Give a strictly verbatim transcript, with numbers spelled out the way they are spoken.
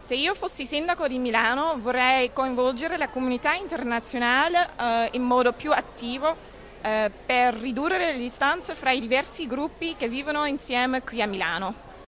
Se io fossi sindaco di Milano vorrei coinvolgere la comunità internazionale eh, in modo più attivo eh, per ridurre le distanze fra i diversi gruppi che vivono insieme qui a Milano.